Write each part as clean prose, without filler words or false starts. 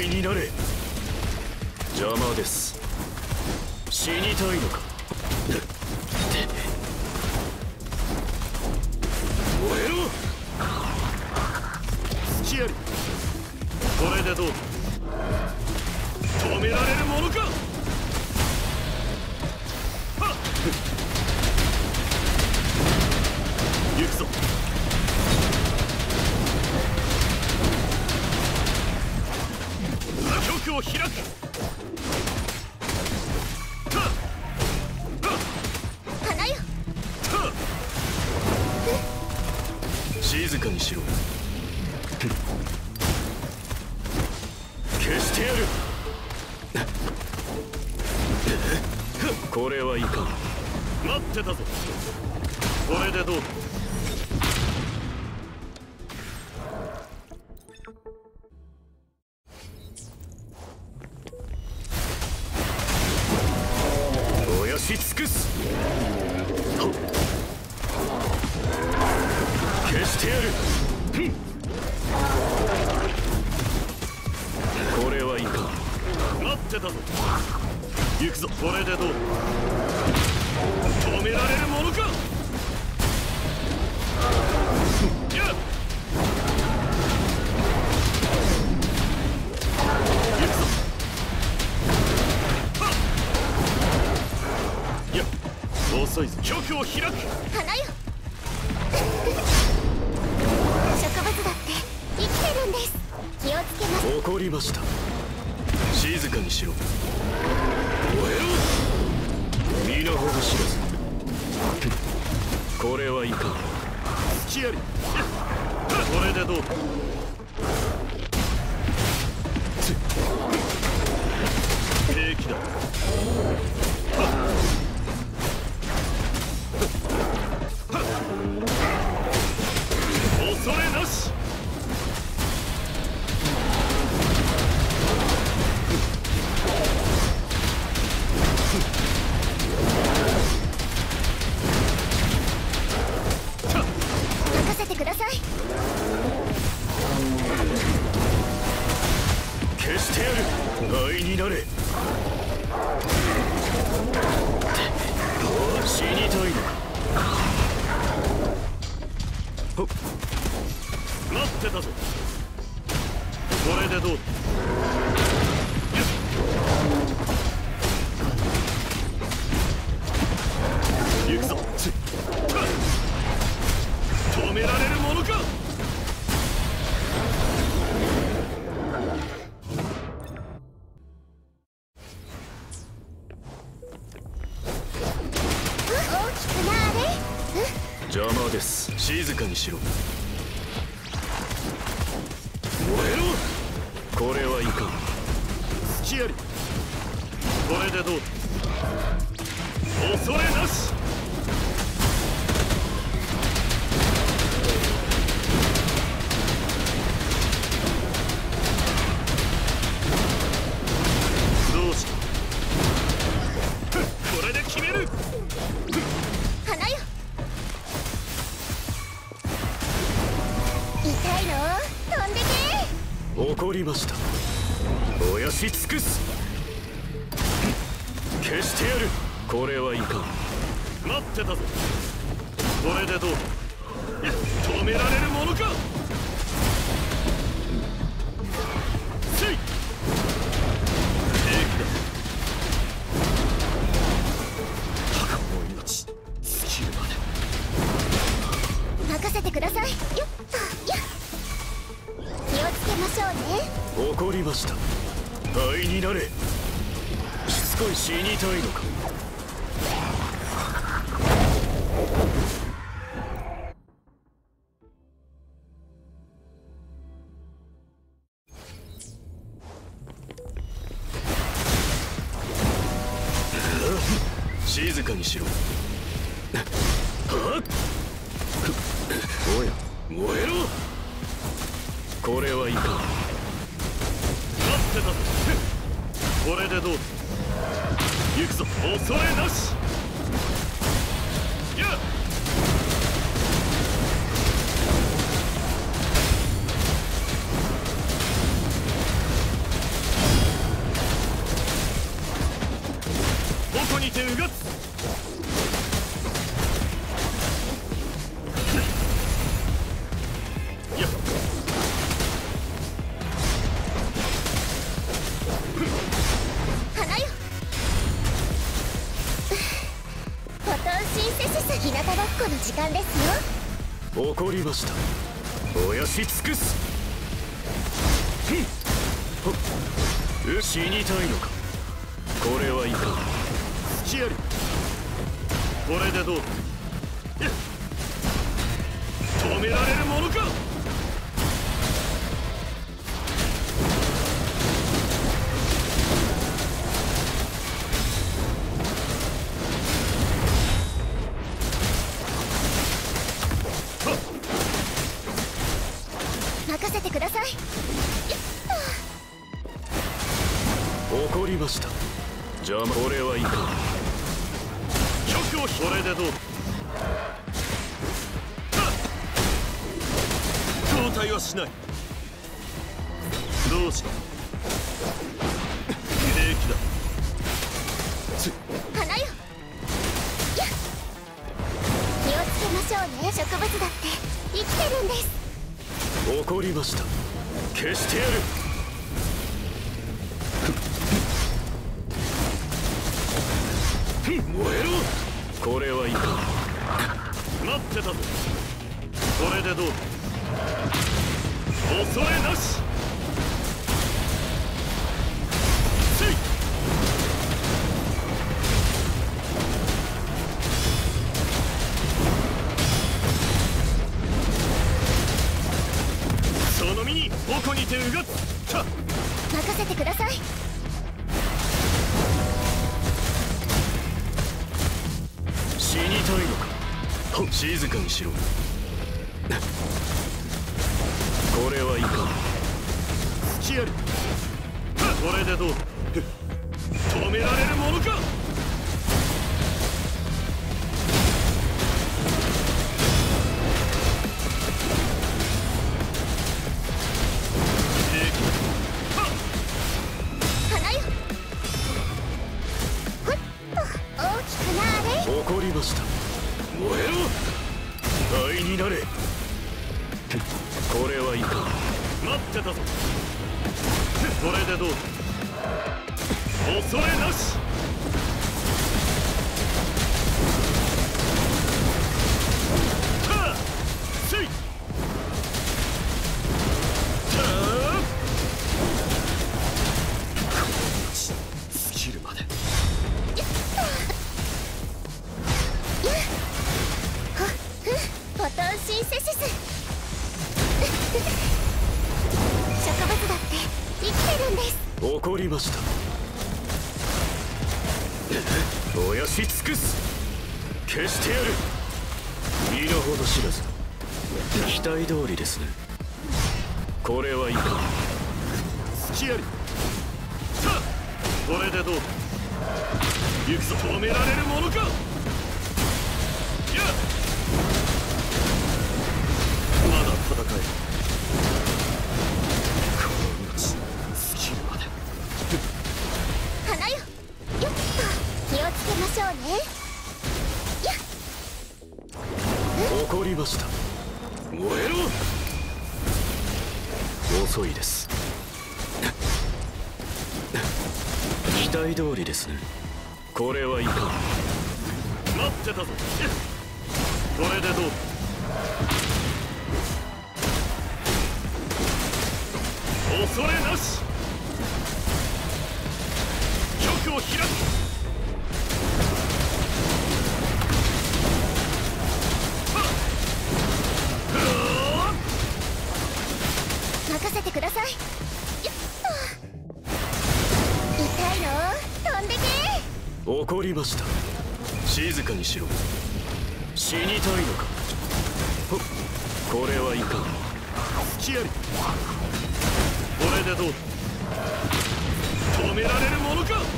になれ。邪魔です。死にたいのか。燃えろ。隙あり。これでどう。止められるものか。はっ行くぞ。局を開く。 花よ。 静かにしろ。消してやる。これはいかん。待ってたぞ。これでどう。燃やし尽くす。消してやる。これはいかん。待ってたぞ。行くぞ。これでどう。止められるものか。やっ行くぞ。やっ遅いぞ。局を開く。 花よ。植物だって生きてるんです。気をつけます。 怒りました。静かにしろ。燃えろ。皆ほど知らず。これはいかん。隙あり。これでどう。平気だ。恐れなし。 任せてください。 消してやる。愛になれ。死にたいのか。待ってたぞ。これでどう。行くぞ。止められるものか。 大きくなれ。 邪魔です。静かにしろ。燃えろ。これはいかん。隙あり。これでどう。恐れなし。どうした。これで決める。 花よ。痛いの飛んでけ。 怒りました。燃やし尽くす。消してやる。これはいかん。待ってたぞ。これでどう。止められるものか。せい。平気だ。母の命尽きるまで。 任せてください。よっよっ。気をつけましょうね。 怒りました。愛になれ。しつこい。死にたいのか。静かにしろ。おや、燃えろ。これはいかん。待ってたぞ。これでどう。行くぞ。恐れなし。やっにてうがつ。やっ花よ。フォトンシンセシス。日向ぼっこの時間ですよ。 怒りました。燃やし尽くす。死にたいのか。これはいかん。隙あり。これでどう。止められるものか。 任せてください。 怒りました。邪魔。これはいかん。曲を。これでどう。交代はしない。どうした。平気だ。 花よ。やっ、気をつけましょうね。植物だって生きてるんです。 怒りました。消してやる。燃えろ。これはいかん。待ってたぞ。これでどう。恐れなし。せい。その身に矛にてうがつ。 任せてください。 死にたいのか。静かにしろ。これはいかん。隙あり。これでどう。止められるものか。 花よ。ふっと大きくなれ。 怒りました。燃えろ。愛になれ。これはいかん。待ってたぞ。これでどう。恐れなし。はあ。せい。スキルまで。 フォトンシンセシス。植物だって生きてるんです。 怒りました。燃やし尽くす。消してやる。身の程知らず。期待通りですね。これはいかん。隙あり。さあ、これでどう。行くぞ。止められるものか。やっ、まだ戦える。この命、スキルまで。 花よ。よっと気をつけましょうね。やっ、 怒りました。燃えろ。遅いです。期待通りですね。これはいかん。待ってたぞ。これでどう。恐れなし。局を開く。 任せてください。よっと。痛いの。飛んでけ。 怒りました。静かにしろ。死にたいのか。これはいかん。隙あり。これでどう。止められるものか。まだ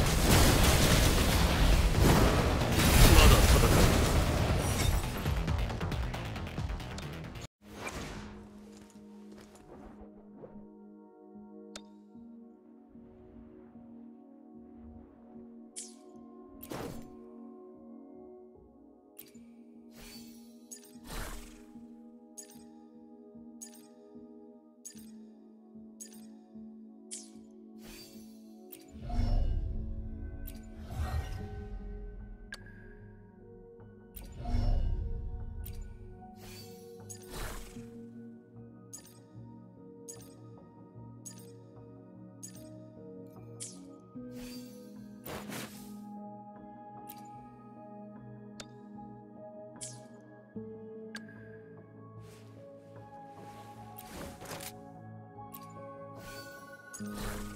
戦う。 う